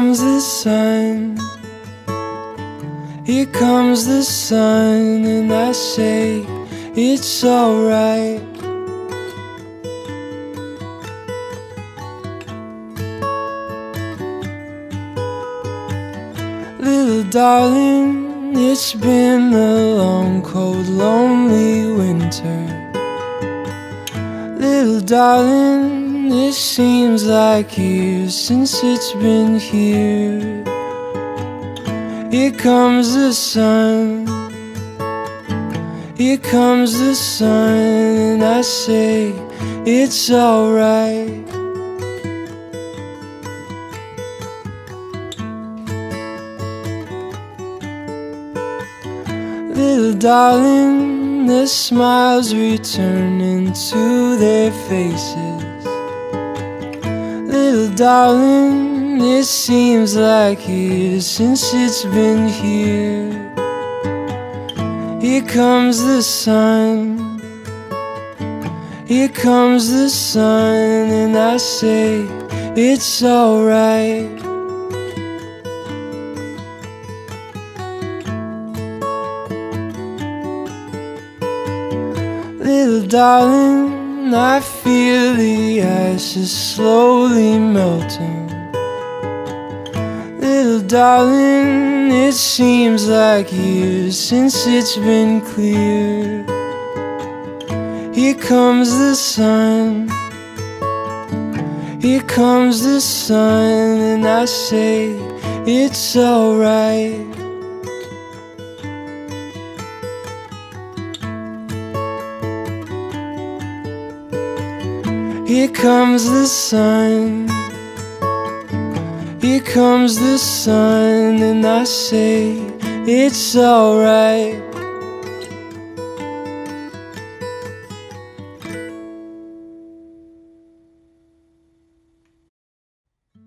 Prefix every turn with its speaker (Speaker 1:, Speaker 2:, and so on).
Speaker 1: comes the sun, here comes the sun, and I say it's alright. Little darling, it's been a long, cold, lonely winter. Little darling, it seems like years since it's been here. Here comes the sun, here comes the sun, and I say it's alright. Little darling, the smiles returning to their faces. Little darling, it seems like years since it's been here. Here comes the sun, here comes the sun, and I say it's alright. Little darling, I feel the ice is slowly melting. Little darling, it seems like years since it's been clear. Here comes the sun, here comes the sun, and I say it's alright. Here comes the sun, here comes the sun, and I say it's alright.